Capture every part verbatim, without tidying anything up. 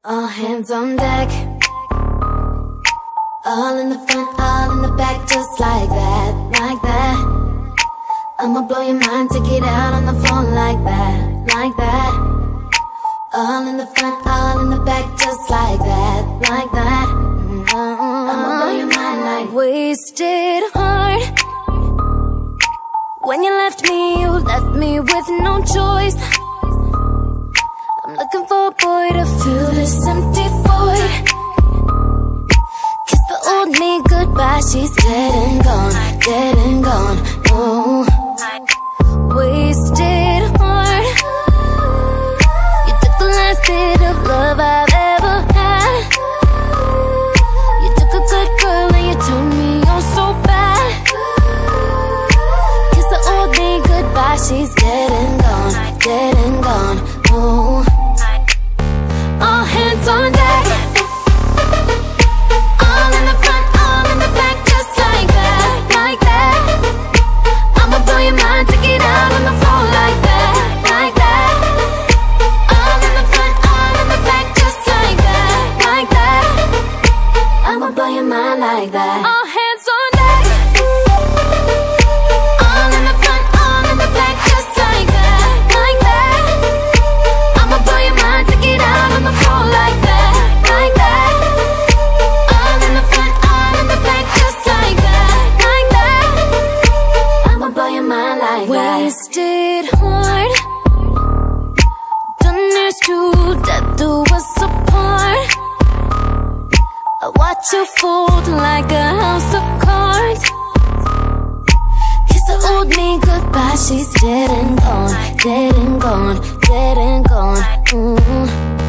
All hands on deck. All in the front, all in the back, just like that, like that. I'ma blow your mind, take it out on the floor like that, like that. All in the front, all in the back, just like that, like that. I'ma blow your mind like wasted heart. When you left me, you left me with no choice. I'm looking for a boy to fill this empty void. Kiss the old me goodbye, she's dead and gone, dead and gone, no. Wasted heart. You took the last bit of love I've ever had. You took a good girl and you turned me on so bad. Kiss the old me goodbye, she's dead and gone, dead and gone, no. All hands on deck. All in the front, all in the back, just like that, like that. I'ma blow your mind, take it out on the floor like that, like that. All in the front, all in the back, just like that, like that. I'ma blow your mind like that. All hands on deck. All in the front, all in the back, just like that, like that. I'ma blow your mind, take it out on the floor like that, like that. All in the front, all in the back, just like that, like that. I'ma blow your mind like that. Wasted heart. Done this to death do us apart. I watch you fold like a house of cards. Kiss the old me goodbye, she's dead and gone, dead and gone, dead and gone. Mm.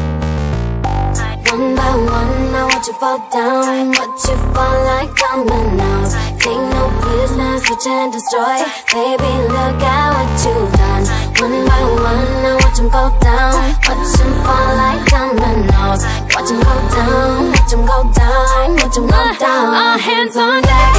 One by one, I watch you fall down, watch you fall like dominoes. Take no prisoners, switch and destroy. Baby, look at what you've done. One by one, I watch them go down, watch them fall like dominoes. Watch them go down, watch them go down, watch them go down. All hands on deck.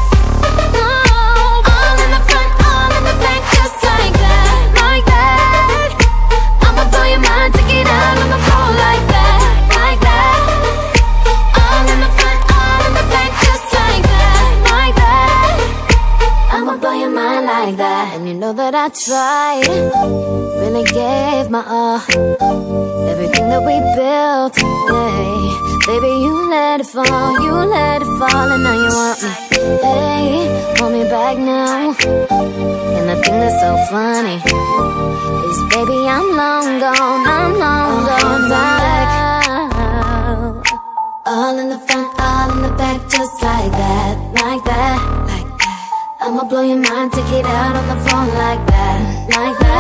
All in the front, all in the back, just like that, like that. I'ma blow your mind, take it out on the floor like that, like that. All in the front, all in the back, just like that, like that. I'ma blow your mind like that. And you know that I tried, really gave my all, everything that we built, yeah. Baby, you let it fall, you let it fall, and now you want me. Hey, want me back now. And the thing that's so funny is, baby, I'm long gone, I'm long gone back. All in the front, all in the back, just like that, like that, like that. I'ma blow your mind, take it out on the floor like that, like that.